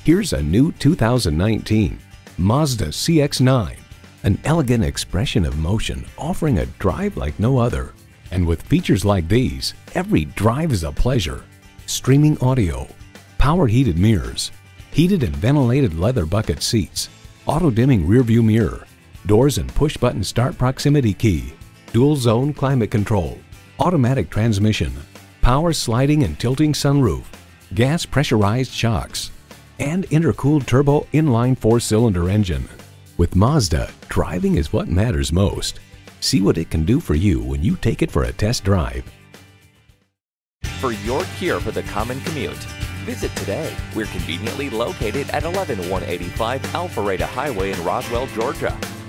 Here's a new 2019 Mazda CX-9, an elegant expression of motion offering a drive like no other. And with features like these, every drive is a pleasure. Streaming audio, power heated mirrors, heated and ventilated leather bucket seats, auto-dimming rearview mirror, doors and push-button start proximity key, dual-zone climate control, automatic transmission, power sliding and tilting sunroof, gas pressurized shocks, and intercooled turbo inline 4-cylinder engine. With Mazda, driving is what matters most. See what it can do for you when you take it for a test drive. For your cure for the common commute, visit today. We're conveniently located at 11185 Alpharetta Highway in Roswell, Georgia.